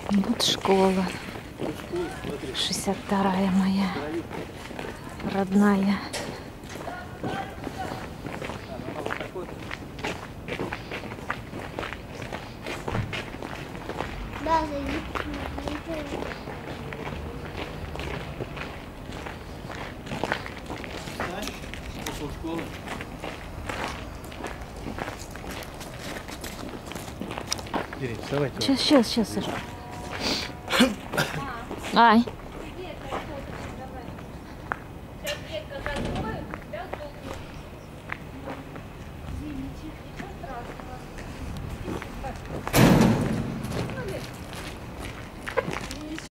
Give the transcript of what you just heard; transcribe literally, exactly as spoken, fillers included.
Вот школа. шестьдесят вторая моя родная. Да, зайди. Пошел в школу. Бери, вставай. Сейчас, сейчас, сейчас, Саша. Ай.